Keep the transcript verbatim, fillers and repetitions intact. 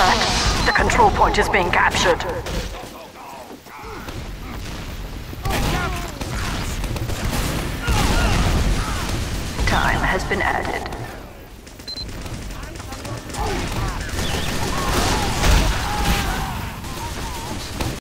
Alert! The control point is being captured. Time has been added.